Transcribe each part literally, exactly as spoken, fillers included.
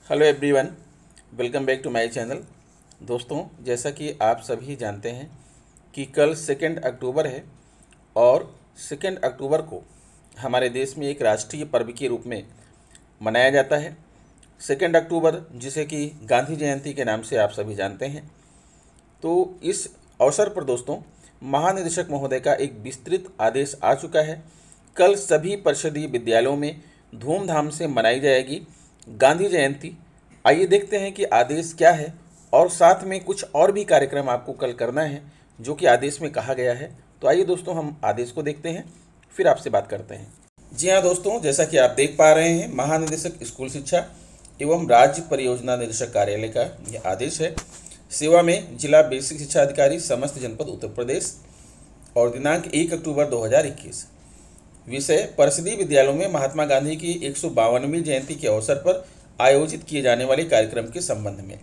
Hello everyone, welcome back to my channel. दोस्तों, जैसा कि आप सभी जानते हैं कि कल सेकेंड अक्टूबर है और सेकेंड अक्टूबर को हमारे देश में एक राष्ट्रीय पर्व के रूप में मनाया जाता है। सेकेंड अक्टूबर, जिसे कि गांधी जयंती के नाम से आप सभी जानते हैं। तो इस अवसर पर दोस्तों, महानिदेशक महोदय का एक विस्तृत आदेश आ चुका है। कल सभी परिषदीय विद्यालयों में धूमधाम से मनाई जाएगी गांधी जयंती। आइए देखते हैं कि आदेश क्या है और साथ में कुछ और भी कार्यक्रम आपको कल करना है जो कि आदेश में कहा गया है। तो आइए दोस्तों, हम आदेश को देखते हैं, फिर आपसे बात करते हैं। जी हाँ दोस्तों, जैसा कि आप देख पा रहे हैं, महानिदेशक स्कूल शिक्षा एवं राज्य परियोजना निदेशक कार्यालय का यह आदेश है। सेवा में जिला बेसिक शिक्षा अधिकारी समस्त जनपद उत्तर प्रदेश और दिनांक एक अक्टूबर दो हज़ार इक्कीस। विषय परिषदीय विद्यालयों में महात्मा गांधी की एक सौ बावनवीं जयंती के अवसर पर आयोजित किए जाने वाले कार्यक्रम के संबंध में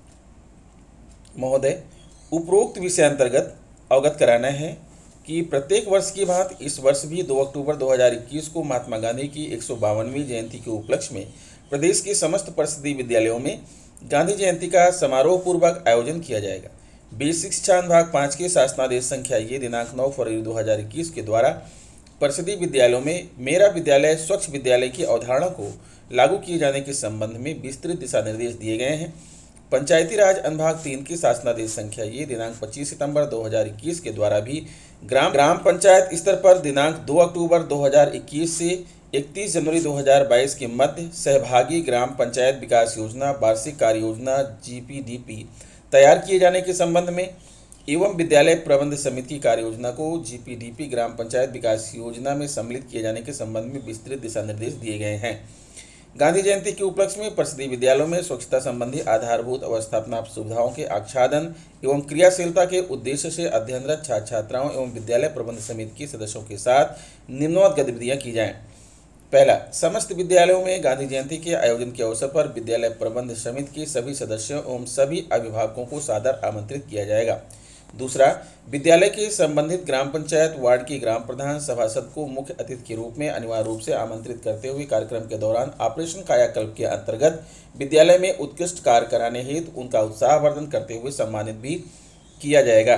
महोदय उपरोक्त विषय अंतर्गत अवगत कराना है कि प्रत्येक वर्ष की भांति इस वर्ष भी दो अक्टूबर दो हज़ार इक्कीस को महात्मा गांधी की एक सौ बावनवीं जयंती के उपलक्ष्य में प्रदेश के समस्त परिषदीय विद्यालयों में गांधी जयंती का समारोह पूर्वक आयोजन किया जाएगा। बेसिक शिक्षा विभाग पाँच के शासनादेश संख्या ये दिनांक नौ फरवरी दो हज़ार इक्कीस के द्वारा परिषदीय विद्यालयों में मेरा विद्यालय स्वच्छ विद्यालय की अवधारणा को लागू किए जाने के संबंध में विस्तृत दिशा निर्देश दिए गए हैं। पंचायती राज अनुभाग तीन की शासनादेश संख्या ये दिनांक पच्चीस सितंबर दो हज़ार इक्कीस के द्वारा भी ग्राम ग्राम पंचायत स्तर पर दिनांक दो अक्टूबर दो हज़ार इक्कीस से इकतीस जनवरी दो हज़ार बाईस के मध्य सहभागी ग्राम पंचायत विकास योजना वार्षिक कार्य योजना जी पी डी पी तैयार किए जाने के संबंध में एवं विद्यालय प्रबंध समिति की कार्य योजना को जी पी डी पी ग्राम पंचायत विकास योजना में सम्मिलित किए जाने के संबंध में विस्तृत दिशा निर्देश दिए गए हैं। गांधी जयंती के उपलक्ष्य में परिषदीय विद्यालयों में स्वच्छता संबंधी आधारभूत अवस्थापना सुविधाओं के आच्छादन एवं क्रियाशीलता के उद्देश्य से अध्ययनरत छात्र छात्राओं एवं विद्यालय प्रबंध समिति के सदस्यों के साथ निम्नवत गतिविधियां की जाएं। पहला, समस्त विद्यालयों में गांधी जयंती के आयोजन के अवसर पर विद्यालय प्रबंध समिति के सभी सदस्यों एवं सभी अभिभावकों को सादर आमंत्रित किया जाएगा। दूसरा, विद्यालय के संबंधित ग्राम पंचायत वार्ड की ग्राम प्रधान सभासद को मुख्य अतिथि के रूप में अनिवार्य रूप से आमंत्रित करते हुए कार्यक्रम के दौरान ऑपरेशन कायाकल्प के अंतर्गत विद्यालय में उत्कृष्ट कार्य कराने हेतु उनका उत्साहवर्धन करते हुए सम्मानित भी किया जाएगा।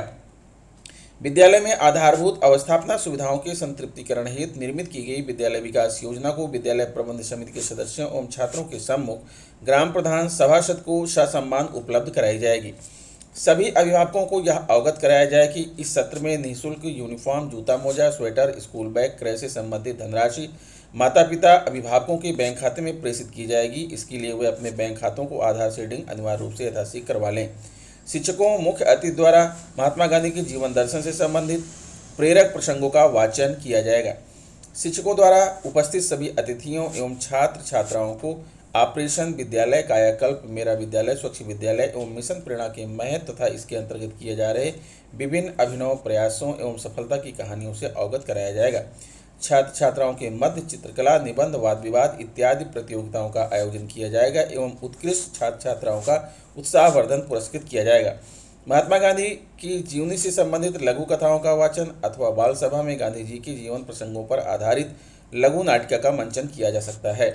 विद्यालय में आधारभूत अवस्थापना सुविधाओं के संतृप्तिकरण हेतु निर्मित की गई विद्यालय विकास योजना को विद्यालय प्रबंध समिति के सदस्यों एवं छात्रों के सम्मुख ग्राम प्रधान सभासद को ससम्मान उपलब्ध कराई जाएगी। सभी अभिभावकों को यह अवगत कराया जाए कि इस सत्र में निःशुल्क यूनिफॉर्म, जूता मोजा, स्वेटर, स्कूल बैग क्रय से संबंधित धनराशि माता पिता अभिभावकों के बैंक खाते में प्रेषित की जाएगी। इसके लिए वे अपने बैंक खातों को आधार शेडिंग अनिवार्य रूप से यथाशीघ्र करवा लें। शिक्षकों मुख्य अतिथि द्वारा महात्मा गांधी के जीवन दर्शन से संबंधित प्रेरक प्रसंगों का वाचन किया जाएगा। शिक्षकों द्वारा उपस्थित सभी अतिथियों एवं छात्र छात्राओं को ऑपरेशन विद्यालय कायाकल्प, मेरा विद्यालय स्वच्छ विद्यालय एवं मिशन प्रेरणा के महत्व तथा इसके अंतर्गत किए जा रहे विभिन्न अभिनव प्रयासों एवं सफलता की कहानियों से अवगत कराया जाएगा। छात्र छात्राओं के मध्य चित्रकला, निबंध, वाद विवाद इत्यादि प्रतियोगिताओं का आयोजन किया जाएगा एवं उत्कृष्ट छात्र छात्राओं का उत्साहवर्धन पुरस्कृत किया जाएगा। महात्मा गांधी की जीवनी से संबंधित लघु कथाओं का वाचन अथवा बाल सभा में गांधी जी के जीवन प्रसंगों पर आधारित लघु नाटिका का मंचन किया जा सकता है।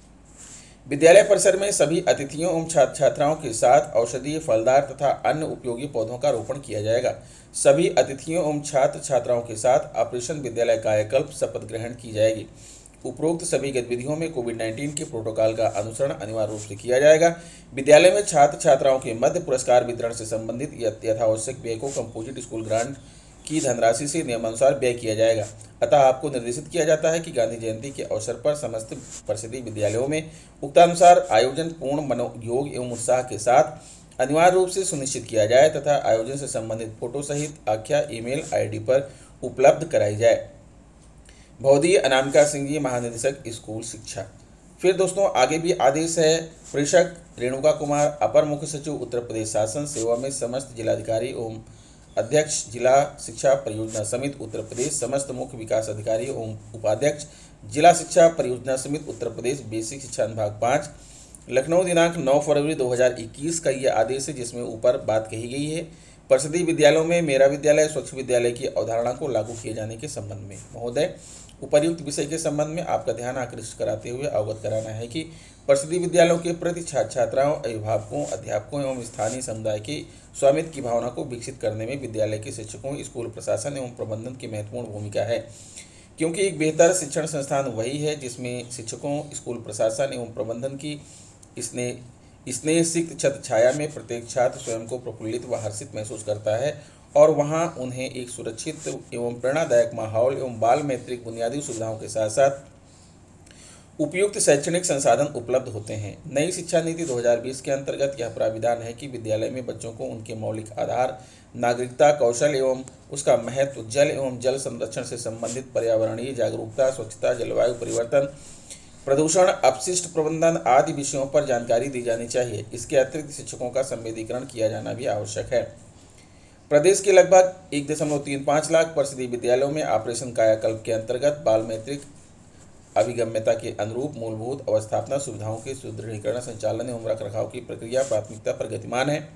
विद्यालय परिसर में सभी अतिथियों एवं छात्र छात्राओं के साथ औषधीय, फलदार तथा अन्य उपयोगी पौधों का रोपण किया जाएगा। सभी अतिथियों एवं छात्र छात्राओं के साथ ऑपरेशन विद्यालय कायाकल्प शपथ ग्रहण की जाएगी। उपरोक्त सभी गतिविधियों में कोविड नाइन्टीन के प्रोटोकॉल का अनुसरण अनिवार्य रूप से किया जाएगा। विद्यालय में छात्र छात्राओं के मध्य पुरस्कार वितरण से संबंधित यथावश्यक व्यय को कंपोजिट स्कूल ग्रांट की धनराशि से नियमानुसार व्यय किया जाएगा। अतः आपको निर्देशित किया जाता है कि गांधी जयंती के अवसर पर समस्त परिषदीय विद्यालयों में उक्तानुसार आयोजन पूर्ण मनोयोग एवं उत्साह के साथ अनिवार्य रूप से सुनिश्चित किया जाए तथा आयोजन से संबंधित फोटो सहित आख्या ईमेल आईडी पर उपलब्ध कराई जाए। भौदी अनामिका सिंह जी, महानिदेशक स्कूल शिक्षा। फिर दोस्तों आगे भी आदेश है। प्रेषक रेणुका कुमार, अपर मुख्य सचिव उत्तर प्रदेश शासन सेवा में समस्त जिलाधिकारी एवं अध्यक्ष जिला शिक्षा परियोजना समिति उत्तर प्रदेश, समस्त मुख्य विकास अधिकारी एवं उपाध्यक्ष जिला शिक्षा परियोजना समिति उत्तर प्रदेश, बेसिक शिक्षा विभाग पाँच, लखनऊ दिनांक नौ फरवरी दो हज़ार इक्कीस का यह आदेश है जिसमें ऊपर बात कही गई है। परिषदीय विद्यालयों में मेरा विद्यालय स्वच्छ विद्यालय की अवधारणा को लागू किए जाने के संबंध में महोदय उपर्युक्त विषय के संबंध में आपका ध्यान आकृष्ट कराते हुए अवगत कराना है कि परिषदीय विद्यालयों के प्रति छात्र छात्राओं, अभिभावकों, अध्यापकों एवं स्थानीय समुदाय की स्वामित्व की भावना को विकसित करने में विद्यालय के शिक्षकों, स्कूल प्रशासन एवं प्रबंधन की महत्वपूर्ण भूमिका है, क्योंकि एक बेहतर शिक्षण संस्थान वही है जिसमें शिक्षकों, स्कूल प्रशासन एवं प्रबंधन की स्नेह स्नेह सिक्त छत्र छाया में प्रत्येक छात्र स्वयं को प्रफुल्लित व हर्षित महसूस करता है और वहां उन्हें एक सुरक्षित एवं प्रेरणादायक माहौल एवं बाल मैत्रिक बुनियादी सुविधाओं के साथ साथ उपयुक्त शैक्षणिक संसाधन उपलब्ध होते हैं। नई शिक्षा नीति दो हज़ार बीस के अंतर्गत यह प्राविधान है कि विद्यालय में बच्चों को उनके मौलिक आधार, नागरिकता, कौशल एवं उसका महत्व, जल एवं जल संरक्षण से संबंधित पर्यावरणीय जागरूकता, स्वच्छता, जलवायु परिवर्तन, प्रदूषण, अपशिष्ट प्रबंधन आदि विषयों पर जानकारी दी जानी चाहिए। इसके अतिरिक्त शिक्षकों का संवेदीकरण किया जाना भी आवश्यक है। प्रदेश के लगभग एक दशमलव तीन पाँच लाख परिषदीय विद्यालयों में ऑपरेशन कायाकल्प के अंतर्गत बाल मैत्रिक अभिगम्यता के अनुरूप मूलभूत अवस्थापना सुविधाओं के सुदृढ़ीकरण, संचालन एवं रखरखाव की प्रक्रिया प्राथमिकता पर गतिमान है,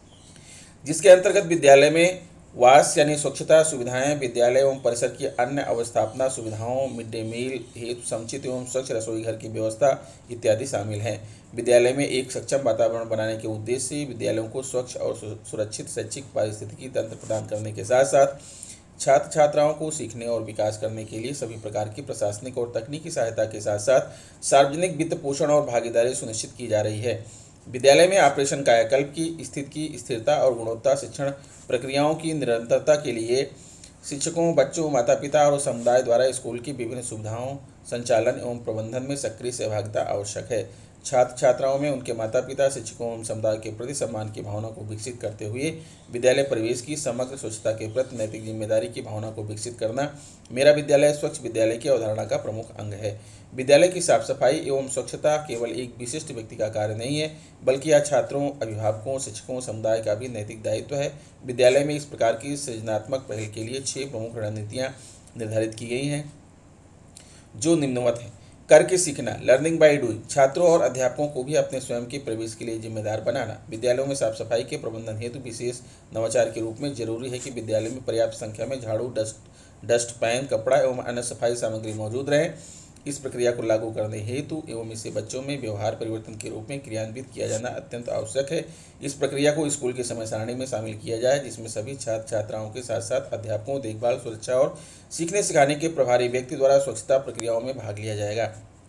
जिसके अंतर्गत विद्यालय में वास यानी स्वच्छता सुविधाएं, विद्यालय एवं परिसर की अन्य अवस्थापना सुविधाओं, मिड डे मील हेतु समुचित एवं स्वच्छ रसोई घर की व्यवस्था इत्यादि शामिल हैं। विद्यालय में एक सक्षम वातावरण बनाने के उद्देश्य से विद्यालयों को स्वच्छ और सुरक्षित शैक्षिक पारिस्थितिकी तंत्र प्रदान करने के साथ साथ छात्र छात्राओं को सीखने और विकास करने के लिए सभी प्रकार की प्रशासनिक और तकनीकी सहायता के साथ साथ सार्वजनिक वित्त पोषण और भागीदारी सुनिश्चित की जा रही है। विद्यालय में ऑपरेशन कायाकल्प की स्थिति की स्थिरता और गुणवत्ता शिक्षण प्रक्रियाओं की निरंतरता के लिए शिक्षकों, बच्चों, माता पिता और समुदाय द्वारा स्कूल की विभिन्न सुविधाओं, संचालन एवं प्रबंधन में सक्रिय सहभागिता आवश्यक है। छात्र छात्राओं में उनके माता पिता, शिक्षकों एवं समुदाय के प्रति सम्मान की भावना को विकसित करते हुए विद्यालय परिवेश की समग्र स्वच्छता के प्रति नैतिक जिम्मेदारी की भावना को विकसित करना मेरा विद्यालय स्वच्छ विद्यालय की अवधारणा का प्रमुख अंग है। विद्यालय की साफ सफाई एवं स्वच्छता केवल एक विशिष्ट व्यक्ति का कार्य नहीं है, बल्कि यह छात्रों, अभिभावकों, शिक्षकों, समुदाय का भी नैतिक दायित्व है। विद्यालय में इस प्रकार की सृजनात्मक पहल के लिए छह प्रमुख रणनीतियाँ निर्धारित की गई हैं, जो निम्नवत हैं। करके सीखना, लर्निंग बाय डूइंग, छात्रों और अध्यापकों को भी अपने स्वयं के प्रवेश के लिए जिम्मेदार बनाना। विद्यालयों में साफ सफाई के प्रबंधन हेतु विशेष नवाचार के रूप में जरूरी है कि विद्यालय में पर्याप्त संख्या में झाड़ू, डस्ट डस्ट पैन, कपड़ा एवं अन्य सफाई सामग्री मौजूद रहे। इस प्रक्रिया को लागू करने हेतु एवं इसे बच्चों में व्यवहार परिवर्तन के रूप में क्रियान्वित किया जाना अत्यंत आवश्यक है। इस प्रक्रिया को स्कूल के समय सारणी में शामिल किया जाए, जिसमें सभी छात्र छात्राओं के साथ साथ अध्यापकों, देखभाल, सुरक्षा और सीखने सिखाने के प्रभारी व्यक्ति द्वारा स्वच्छता प्रक्रियाओं में भाग लिया जाएगा।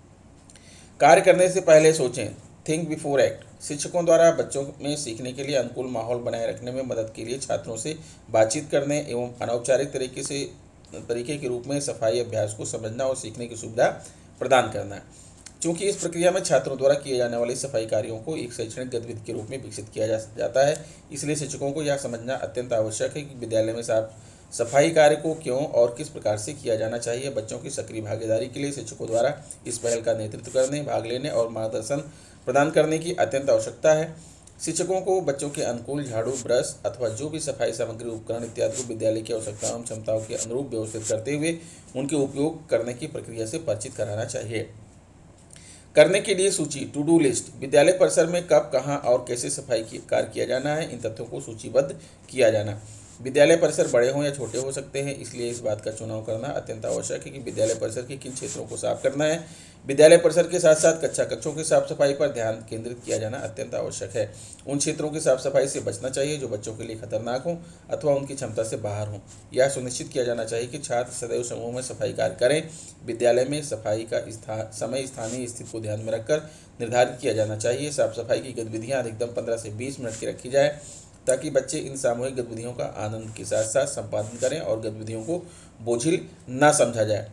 कार्य करने से पहले सोचें, थिंक बिफोर एक्ट। शिक्षकों द्वारा बच्चों में सीखने के लिए अनुकूल माहौल बनाए रखने में मदद के लिए छात्रों से बातचीत करने एवं अनौपचारिक तरीके से तरीके के रूप में सफाई अभ्यास को समझना और सीखने की सुविधा प्रदान करना। चूँकि इस प्रक्रिया में छात्रों द्वारा किए जाने वाले सफाई कार्यों को एक शैक्षणिक गतिविधि के रूप में विकसित किया जा जाता है, इसलिए शिक्षकों को यह समझना अत्यंत आवश्यक है कि विद्यालय में साफ सफाई कार्य को क्यों और किस प्रकार से किया जाना चाहिए। बच्चों की सक्रिय भागीदारी के लिए शिक्षकों द्वारा इस पहल का नेतृत्व करने, भाग लेने और मार्गदर्शन प्रदान करने की अत्यंत आवश्यकता है। शिक्षकों को बच्चों के अनुकूल झाड़ू, ब्रश अथवा जो भी सफाई सामग्री, उपकरण इत्यादि को विद्यालय की आवश्यकताओं एवं क्षमताओं के अनुरूप व्यवस्थित करते हुए उनके उपयोग करने की प्रक्रिया से परिचित कराना चाहिए। करने के लिए सूची, टू डू लिस्ट। विद्यालय परिसर में कब, कहाँ और कैसे सफाई की कार्य किया जाना है, इन तथ्यों को सूचीबद्ध किया जाना। विद्यालय परिसर बड़े हों या छोटे हो सकते हैं, इसलिए इस बात का चुनाव करना अत्यंत आवश्यक है कि विद्यालय परिसर के किन क्षेत्रों को साफ करना है। विद्यालय परिसर के साथ साथ कक्षा कक्षों की साफ सफाई पर ध्यान केंद्रित किया जाना अत्यंत आवश्यक है। उन क्षेत्रों की साफ सफाई से बचना चाहिए जो बच्चों के लिए खतरनाक हों अथवा उनकी क्षमता से बाहर हों। यह सुनिश्चित किया जाना चाहिए कि छात्र सदैव समूह में सफाई कार्य करें। विद्यालय में सफाई का स्थान समय स्थानीय स्थिति को ध्यान में रखकर निर्धारित किया जाना चाहिए। साफ सफाई की गतिविधियाँ अधिकतम पंद्रह से बीस मिनट की रखी जाए, ताकि बच्चे इन सामूहिक गतिविधियों का आनंद के साथ साथ संपादन करें और गतिविधियों को बोझिल ना समझा जाए।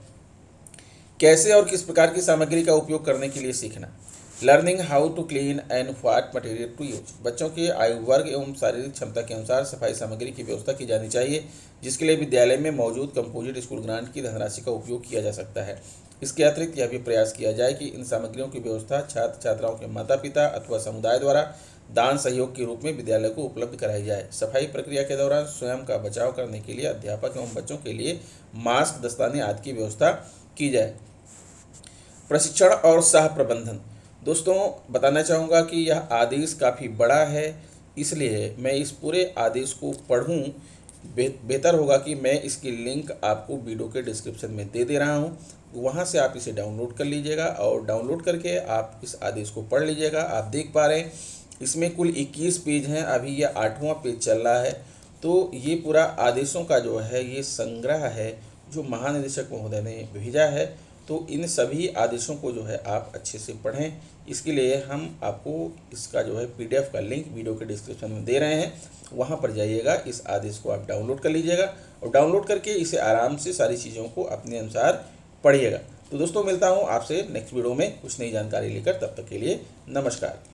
कैसे और किस प्रकार की सामग्री का उपयोग करने के लिए सीखना। Learning how to clean and what material to use. बच्चों के आयु वर्ग एवं शारीरिक क्षमता के अनुसार सफाई सामग्री की व्यवस्था की जानी चाहिए, जिसके लिए विद्यालय में मौजूद कंपोजिट स्कूल ग्रांट की धनराशि का उपयोग किया जा सकता है। इसके अतिरिक्त यह भी प्रयास किया जाए कि इन सामग्रियों की व्यवस्था छात्र छात्राओं के माता पिता अथवा समुदाय द्वारा दान सहयोग के रूप में विद्यालय को उपलब्ध कराई जाए। सफाई प्रक्रिया के दौरान स्वयं का बचाव करने के लिए अध्यापक एवं बच्चों के लिए मास्क, दस्ताने आदि की व्यवस्था की जाए। प्रशिक्षण और सह प्रबंधन। दोस्तों, बताना चाहूँगा कि यह आदेश काफ़ी बड़ा है, इसलिए मैं इस पूरे आदेश को पढ़ूँ। बेहतर होगा कि मैं इसकी लिंक आपको वीडियो के डिस्क्रिप्शन में दे दे रहा हूँ। वहाँ से आप इसे डाउनलोड कर लीजिएगा और डाउनलोड करके आप इस आदेश को पढ़ लीजिएगा। आप देख पा रहे हैं इसमें कुल इक्कीस पेज हैं, अभी ये आठवां पेज चल रहा है। तो ये पूरा आदेशों का जो है ये संग्रह है जो महानिदेशक महोदय ने भेजा है। तो इन सभी आदेशों को जो है आप अच्छे से पढ़ें। इसके लिए हम आपको इसका जो है पीडीएफ का लिंक वीडियो के डिस्क्रिप्शन में दे रहे हैं, वहाँ पर जाइएगा, इस आदेश को आप डाउनलोड कर लीजिएगा और डाउनलोड करके इसे आराम से सारी चीज़ों को अपने अनुसार पढ़िएगा। तो दोस्तों मिलता हूँ आपसे नेक्स्ट वीडियो में कुछ नई जानकारी लेकर, तब तक के लिए नमस्कार।